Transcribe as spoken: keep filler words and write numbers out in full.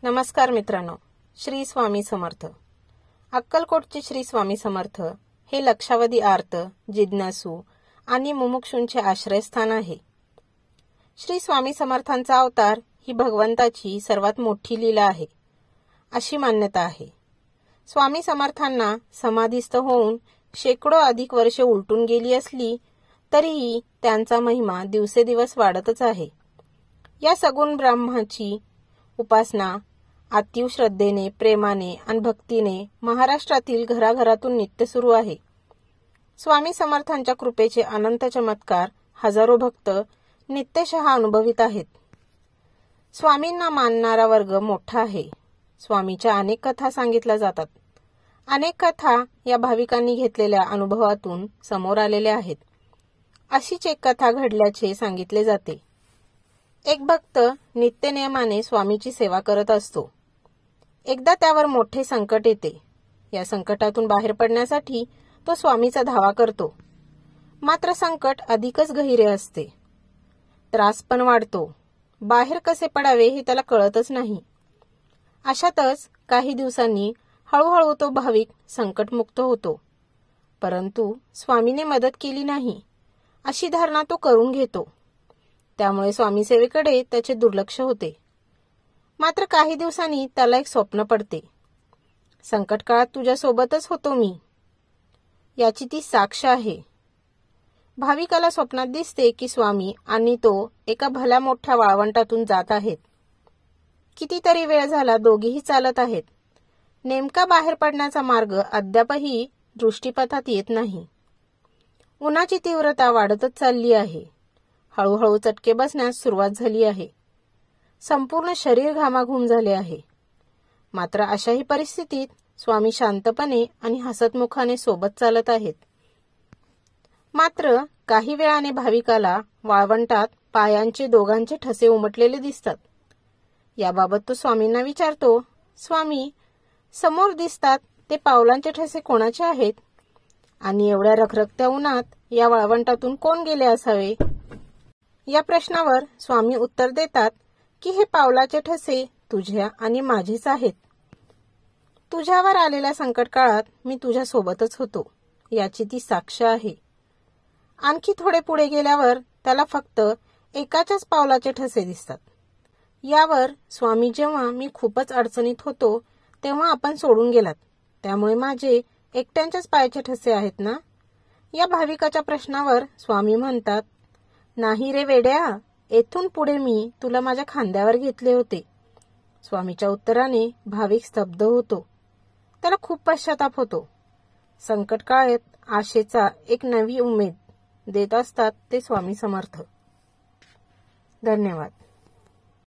नमस्कार मित्रांनो, श्री स्वामी समर्थ। अक्कलकोटचे श्री स्वामी समर्थ हे लक्षावधी आर्त, जिज्ञासू आणि मुमुक्षूंचे आश्रयस्थान आहे। श्री स्वामी समर्थांचा अवतार ही भगवंताची सर्वात मोठी लीला आहे अशी मान्यता आहे। स्वामी समर्थांना समाधीस्थ होऊन शेकडो अधिक वर्षे उलटून गेली असली तरीही त्यांचा महिमा दिवसेदिवस वाढतच आहे। या सगुण ब्रह्माची उपासना अतीव श्रद्धेने, प्रेमाने आणि भक्तीने महाराष्ट्रातील घराघरातून नित्य सुरू आहे। स्वामी समर्थांच्या कृपेचे अनंत चमत्कार हजारो भक्त नित्यशः अनुभवित आहेत। स्वामींना मानणारा वर्ग मोठा आहे। स्वामीच्या अनेक कथा सांगितल्या जातात। अनेक कथा या भाविकांनी घेतलेल्या अनुभवातून समोर आलेल्या आहेत। अशीच एक कथा घडल्याचे सांगितले जाते। एक भक्त नित्यनेमाने स्वामीची सेवा करत असतो। एकदा त्यावर मोठे संकट येते। या संकटातून बाहेर पडण्यासाठी तो स्वामीचा धावा करतो। मात्र संकट अधिकच गहिरे असते। त्रास पण वाढतो। बाहेर कसे पडावे हे त्याला कळतच नाही। अशातच काही दिवसांनी हळूहळू तो भाविक संकटमुक्त होतो। परंतु स्वामीने मदत केली नाही अशी धारणा तो करून घेतो। त्यामुळे स्वामी सेवेकडे त्याचे दुर्लक्ष होते। मात्र काही दिवसांनी त्याला एक स्वप्न पडते। संकट काळात तुझ्या सोबतच होतो मी, याची ती साक्ष आहे। भाविकाला स्वप्नात दिसते की स्वामी आणि तो एका भल्या मोठ्या वाळवंटातून जात आहेत। कितीतरी वेळ झाला दोघेही चालत आहेत। नेमका बाहेर पडण्याचा मार्ग अद्यापही दृष्टीपथात येत नाही। उन्हाची तीव्रता वाढतच चालली आहे। हळूहळू चटके बसण्यास सुरुवात झाली आहे। संपूर्ण शरीर घामाघूम झाले आहे। मात्र अशाही परिस्थितीत स्वामी शांतपणे आणि हसतमुखाने सोबत चालत आहेत। मात्र काही वेळाने भाविकाला वाळवंटात पायांचे दोघांचे ठसे उमटलेले दिसतात। याबाबत तो स्वामींना विचारतो, स्वामी, समोर दिसतात ते पावलांचे ठसे कोणाचे आहेत? आणि एवढ्या रखरखत्या उन्हात या वाळवंटातून कोण गेले असावे? या प्रश्नावर स्वामी उत्तर देतात की हे पावलाचे ठसे तुझ्या आणि माझेच आहेत। तुझ्यावर आलेल्या संकट काळात मी तुझ्या सोबतच होतो, याची ती साक्ष आहे। आणखी थोडे पुढे गेल्यावर त्याला फक्त एकाच्याच पावलाचे ठसे दिसतात। यावर स्वामी, जेव्हा मी खूपच अडचणीत होतो तेव्हा आपण सोडून गेलात, त्यामुळे माझे एकट्यांच्याच पायाचे ठसे आहेत ना? या भाविकाच्या प्रश्नावर स्वामी म्हणतात, नाही रे वेड्या, येथून पुढे मी तुला माझ्या खांद्यावर घेतले होते। स्वामीच्या उत्तराने भाविक स्तब्ध होतो। त्याला खूप पश्चाताप होतो। संकट काळात आशेचा एक नवी उमेद देत असतात ते स्वामी समर्थ। धन्यवाद।